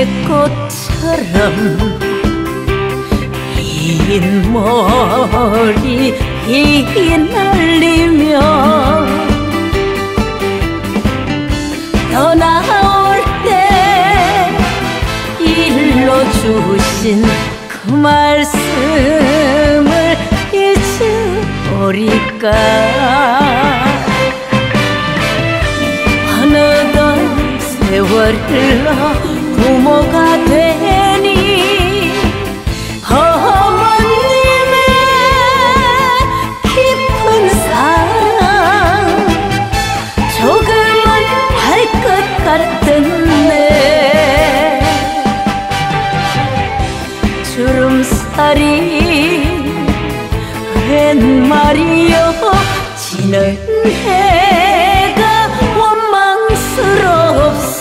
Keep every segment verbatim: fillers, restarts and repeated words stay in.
꽃처럼 흰 머리 휘날리며 떠나올 때 일러주신 그 말씀을 잊어버릴까. 어느덧 세월 흘러 부모가 되니 어머님의 깊은 사랑 조금은 알 것 같은데 주름살이 웬 말이여 지는 해가 원망스럽소.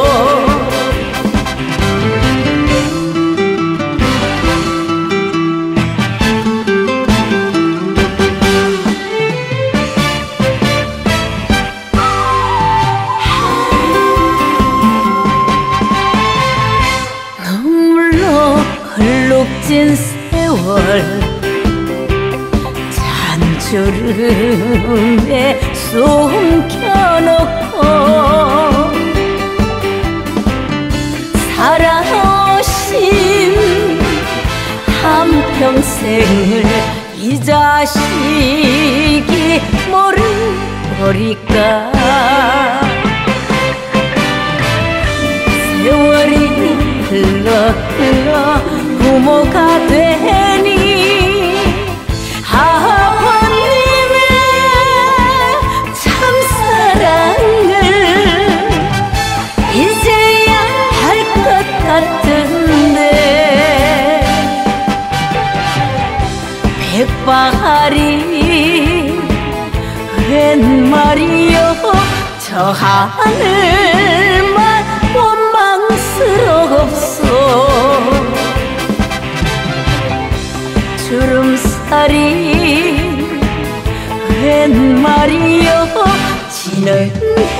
눈물로 헐룩진 세월 잔주름에 숨겨놓고 살아오신 한평생을 이 자식이 모르버릴까. 세월이 흘러 흘러 부모가 되니 아버님의 참사랑을 이제야 할 것 같은데 백발이 웬 말이여 저 하늘만 원망스럽소. 주름살이 웬 말이여 지는